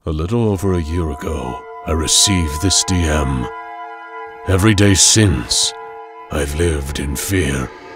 A little over a year ago, I received this DM. Every day since, I've lived in fear.